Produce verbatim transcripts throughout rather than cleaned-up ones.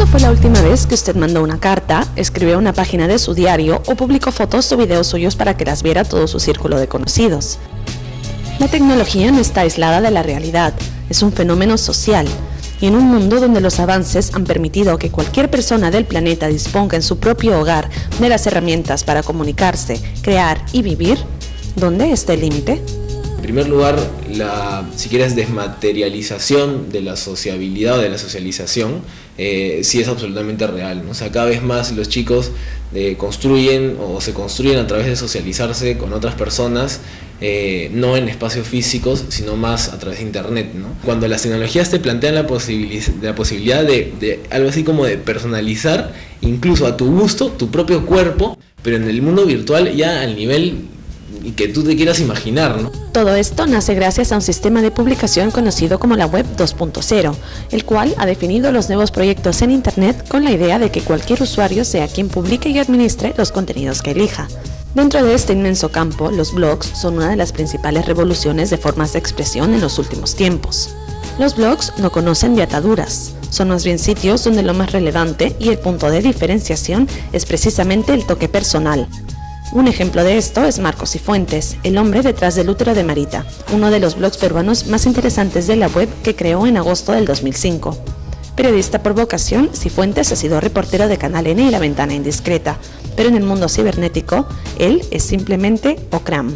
¿Cuándo fue la última vez que usted mandó una carta, escribió una página de su diario o publicó fotos o videos suyos para que las viera todo su círculo de conocidos? La tecnología no está aislada de la realidad, es un fenómeno social. Y en un mundo donde los avances han permitido que cualquier persona del planeta disponga en su propio hogar de las herramientas para comunicarse, crear y vivir, ¿dónde está el límite? En primer lugar, la, si quieres, desmaterialización de la sociabilidad o de la socialización, eh, sí es absolutamente real, ¿no? O sea, cada vez más los chicos eh, construyen o se construyen a través de socializarse con otras personas, eh, no en espacios físicos, sino más a través de internet, ¿no? Cuando las tecnologías te plantean la, posibil- la posibilidad de, de algo así como de personalizar, incluso a tu gusto, tu propio cuerpo, pero en el mundo virtual ya al nivel y que tú te quieras imaginar, ¿no? Todo esto nace gracias a un sistema de publicación conocido como la Web dos punto cero, el cual ha definido los nuevos proyectos en Internet con la idea de que cualquier usuario sea quien publique y administre los contenidos que elija. Dentro de este inmenso campo, los blogs son una de las principales revoluciones de formas de expresión en los últimos tiempos. Los blogs no conocen de ataduras, son más bien sitios donde lo más relevante y el punto de diferenciación es precisamente el toque personal. Un ejemplo de esto es Marcos Cifuentes, el hombre detrás del útero de Marita, uno de los blogs peruanos más interesantes de la web que creó en agosto del dos mil cinco. Periodista por vocación, Cifuentes ha sido reportero de Canal N y La Ventana Indiscreta, pero en el mundo cibernético, él es simplemente Ocram.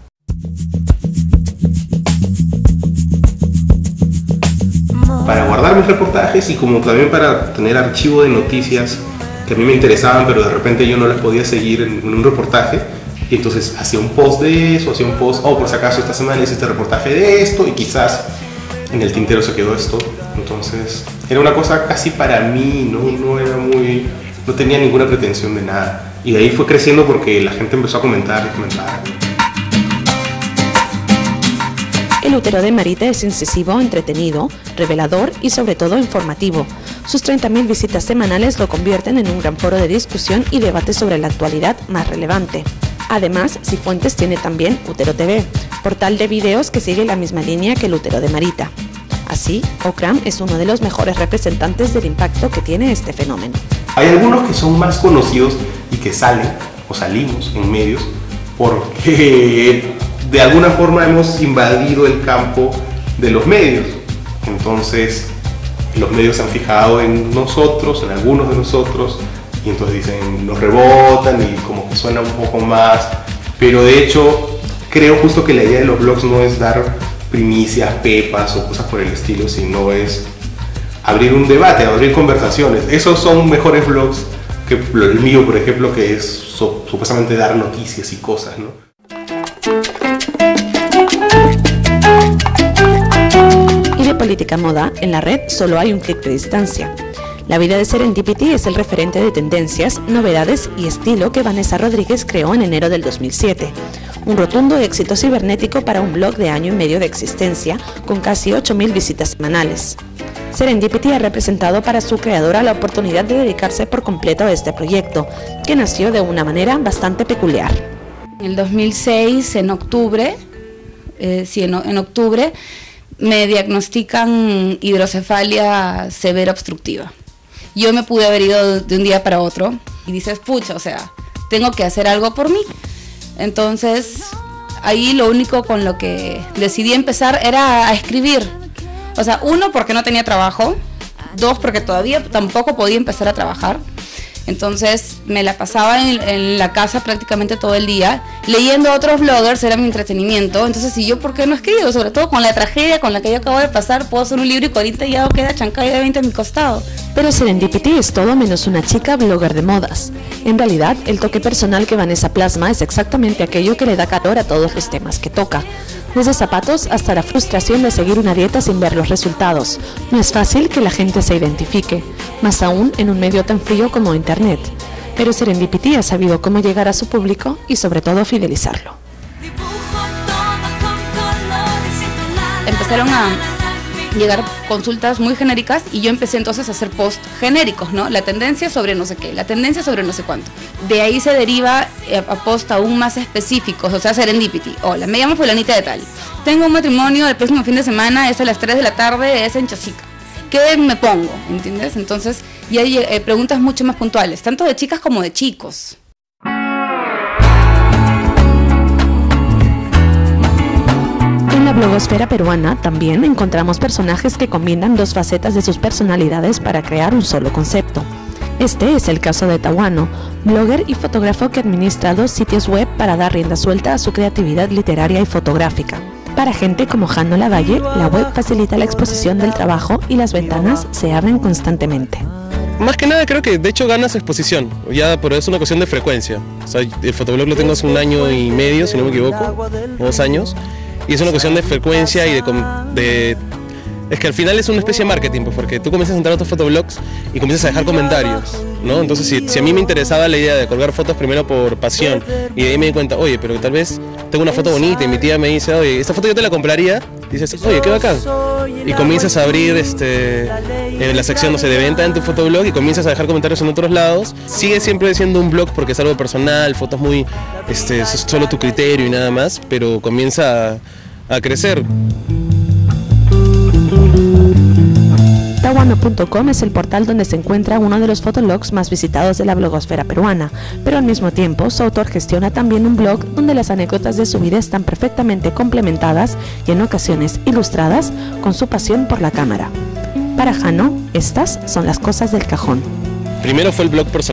Para guardar mis reportajes y como también para tener archivo de noticias que a mí me interesaban, pero de repente yo no las podía seguir en, en un reportaje, y entonces hacía un post de eso, hacía un post, oh, por si acaso esta semana hice este reportaje de esto, y quizás en el tintero se quedó esto. Entonces era una cosa casi para mí, no, no era muy, no tenía ninguna pretensión de nada, y de ahí fue creciendo porque la gente empezó a comentar y comentar. El útero de Marita es incisivo, entretenido, revelador y sobre todo informativo. Sus treinta mil visitas semanales lo convierten en un gran foro de discusión y debate sobre la actualidad más relevante. Además, Cifuentes tiene también Útero T V, portal de videos que sigue la misma línea que el útero de Marita. Así, Ocram es uno de los mejores representantes del impacto que tiene este fenómeno. Hay algunos que son más conocidos y que salen, o salimos en medios, porque de alguna forma hemos invadido el campo de los medios. Entonces, los medios se han fijado en nosotros, en algunos de nosotros, y entonces dicen, nos rebotan y como que suena un poco más. Pero de hecho, creo justo que la idea de los blogs no es dar primicias, pepas o cosas por el estilo, sino es abrir un debate, abrir conversaciones. Esos son mejores blogs que el mío, por ejemplo, que es supuestamente dar noticias y cosas, ¿no? Y de política moda, en la red solo hay un clic de distancia. La vida de Serendipity es el referente de tendencias, novedades y estilo que Vanessa Rodríguez creó en enero del dos mil siete. Un rotundo éxito cibernético para un blog de año y medio de existencia, con casi ocho mil visitas semanales. Serendipity ha representado para su creadora la oportunidad de dedicarse por completo a este proyecto, que nació de una manera bastante peculiar. En el dos mil seis, en octubre, eh, sí, en, en octubre, me diagnostican hidrocefalia severa obstructiva. Yo me pude haber ido de un día para otro y dices, pucha, o sea, tengo que hacer algo por mí. Entonces, ahí lo único con lo que decidí empezar era a escribir. O sea, uno, porque no tenía trabajo, dos, porque todavía tampoco podía empezar a trabajar. Entonces me la pasaba en, en la casa prácticamente todo el día, leyendo a otros bloggers, era mi entretenimiento. Entonces, ¿y yo por qué no escribo? Sobre todo con la tragedia con la que yo acabo de pasar, puedo hacer un libro y ahorita ya queda chancay de veinte a mi costado. Pero Serendipity es todo menos una chica blogger de modas. En realidad, el toque personal que Vanessa plasma es exactamente aquello que le da calor a todos los temas que toca. Desde zapatos hasta la frustración de seguir una dieta sin ver los resultados. No es fácil que la gente se identifique, más aún en un medio tan frío como Internet. Pero Serendipity ha sabido cómo llegar a su público y sobre todo fidelizarlo. Empezaron a llegar consultas muy genéricas y yo empecé entonces a hacer post genéricos, ¿no? La tendencia sobre no sé qué, la tendencia sobre no sé cuánto. De ahí se deriva a post aún más específicos, o sea, Serendipity. Hola, me llamo fulanita de tal. Tengo un matrimonio el próximo fin de semana, es a las tres de la tarde, es en Chosica. ¿qué me pongo? ¿Entiendes? Entonces, y hay eh, preguntas mucho más puntuales, tanto de chicas como de chicos. En la blogosfera peruana también encontramos personajes que combinan dos facetas de sus personalidades para crear un solo concepto. Este es el caso de Tawano, blogger y fotógrafo que administra dos sitios web para dar rienda suelta a su creatividad literaria y fotográfica. Para gente como Jano Lavalle, la web facilita la exposición del trabajo y las ventanas se abren constantemente. Más que nada creo que de hecho ganas exposición, ya, pero es una cuestión de frecuencia. O sea, el fotoblog lo tengo hace un año y medio, si no me equivoco, dos años, y es una cuestión de frecuencia y de, de... Es que al final es una especie de marketing, pues, porque tú comienzas a entrar a otros fotoblogs y comienzas a dejar comentarios, ¿no? Entonces, si, si a mí me interesaba la idea de colgar fotos primero por pasión y de ahí me di cuenta, oye, pero tal vez tengo una foto bonita y mi tía me dice, oye, esta foto yo te la compraría, y dices, oye, qué bacán. Y comienzas a abrir este, en la sección, no sé, de venta en tu fotoblog y comienzas a dejar comentarios en otros lados. Sigue siempre siendo un blog porque es algo personal, fotos muy, este, es solo tu criterio y nada más, pero comienza a, a crecer. Tawano punto com es el portal donde se encuentra uno de los fotologs más visitados de la blogosfera peruana, pero al mismo tiempo su autor gestiona también un blog donde las anécdotas de su vida están perfectamente complementadas y en ocasiones ilustradas con su pasión por la cámara. Para Jano, estas son las cosas del cajón. Primero fue el blog personal.